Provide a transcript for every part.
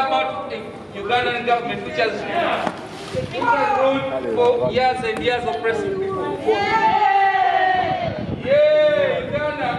about the Ugandan government, which has ruled for years and years oppressing people. Yeah, Uganda.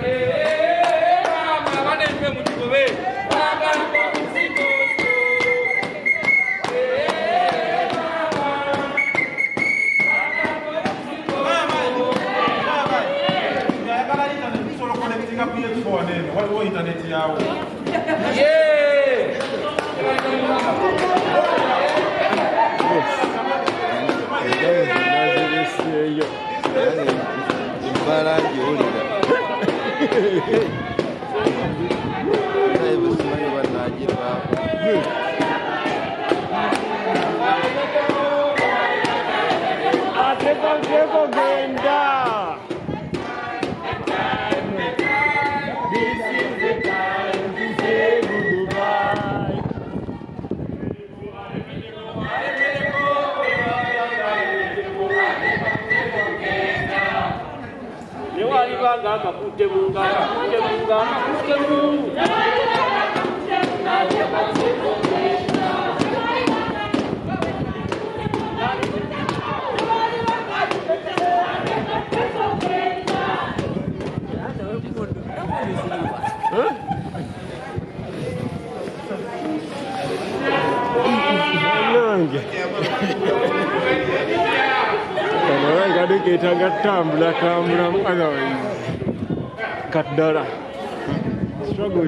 Tambula otherwise Katdara struggle.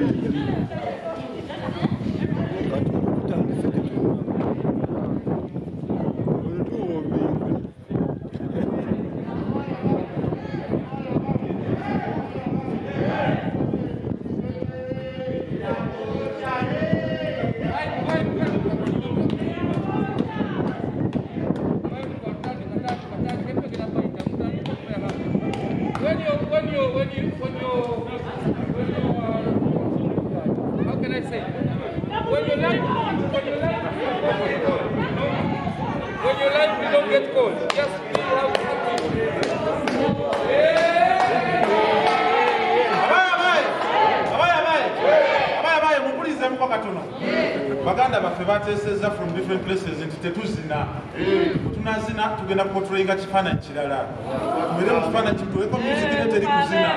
From different places into Tetuzina. Tunazina tugenda kuportrayinga kifaananyi kirala. Tumere mu kifaananyi tuweko music neteri kuzina.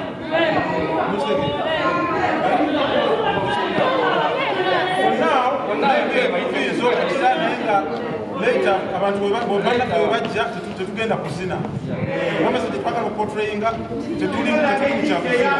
For now, tuyiza okuzina nga later abantu bwebajja tetugenda kuzina. Wamese tetwagala okuportrayinga tetuli mu kyakuzina.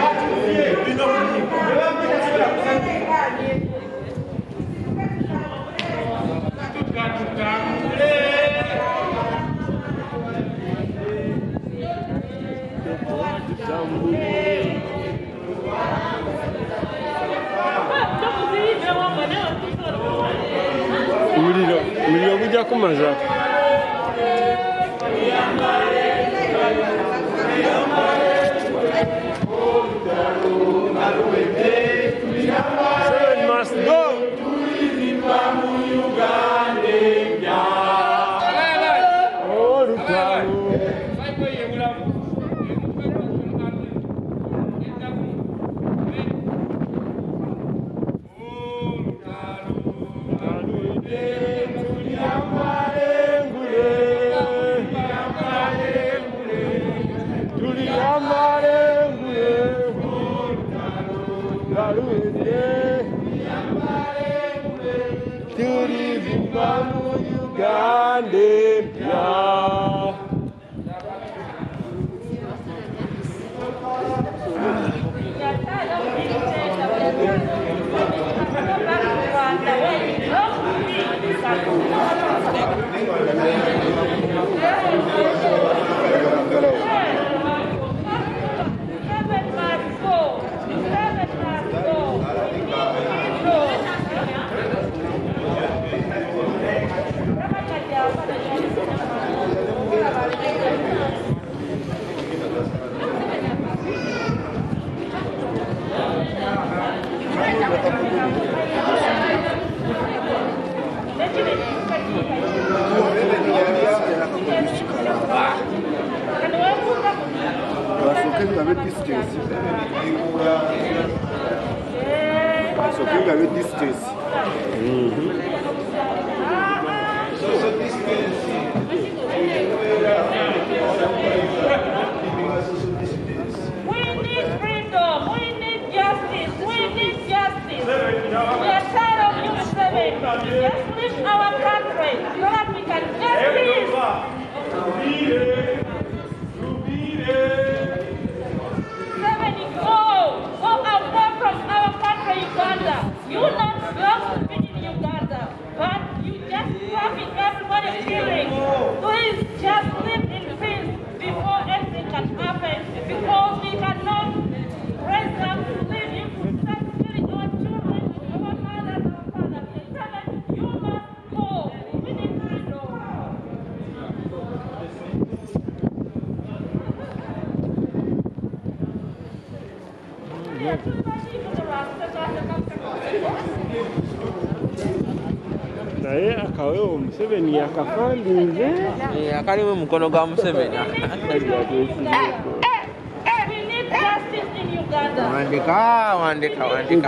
Muliro kujja kumaza. So it must go. So bring away distance. Social distancing. We need freedom. We need justice. We need justice. We are tired of you seven. Just leave our country so that we can justice. Seven, go away from our country, Uganda. You not belong to be in Uganda, but you just trapping everybody killing. Please just live in peace before anything can happen, because we cannot raise up to live in such killing our children, our mothers, our fathers. Seven, you must go. We need freedom. naye akawewo Museveni yakafandinze akalimu mukono gwa Museveni wandika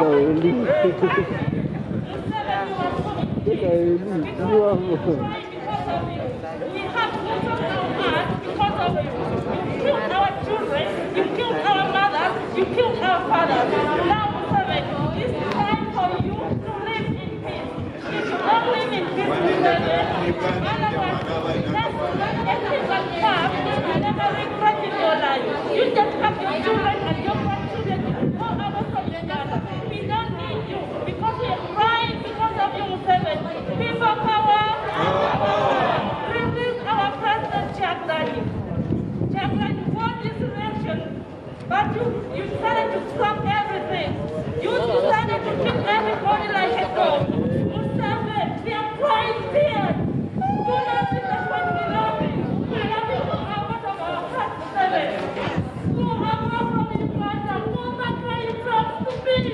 You killed our mothers, you killed our fathers. Now, Museveni, it's time for you to live in peace. If you don't live in peace, Museveni, otherwise, that's everything that comes, you never regret in your life. You just have your children and your grandchildren to go out from Uganda. We don't need you because we are crying because of you, Museveni. People power. Release our president, Chagdani. Chagdani won this election. But you decided to stop everything. You decided to kill everybody like a dog. Museveni, we are crying tears. Do not think that's what we love you. We love you from our bottom of our hearts, Museveni. Go away from Uganda. Go back where you from, stupid.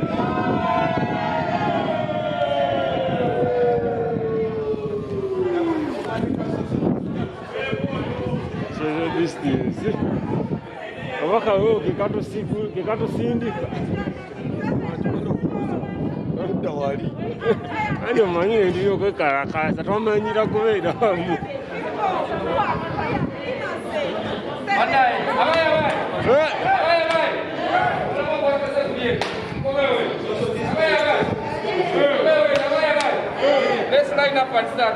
social distance abakawewo kekatusindika ani omanyire ndiyo kwekalakasa tomanyira kubeera wamu Let's line up and start.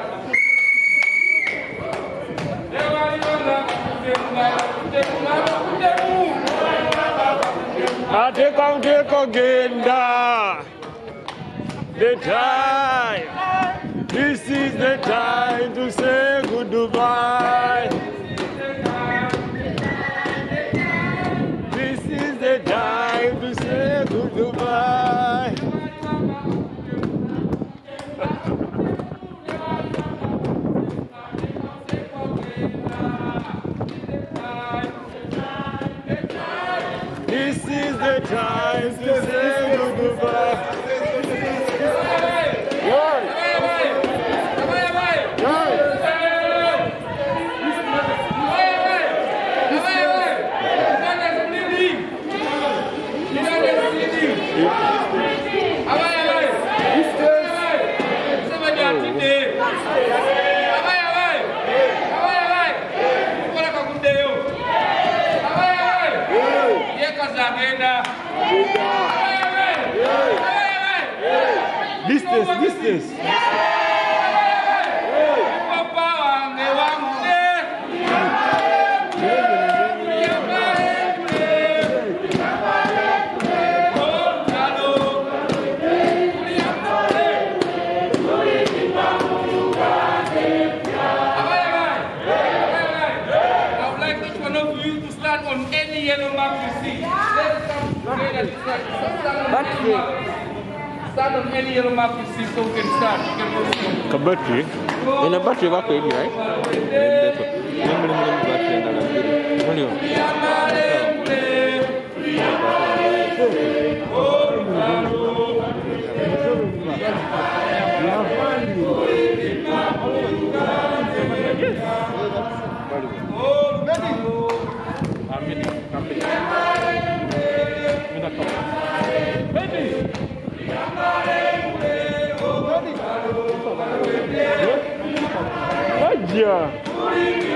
Atekogenda. The time. This is the time to say goodbye. This is the time to say goodbye. This is the time to say goodbye. Distance. Start on any yellow map you see, so we can start. You can proceed. Battery? In a battery, back ready, right? Hallelujah.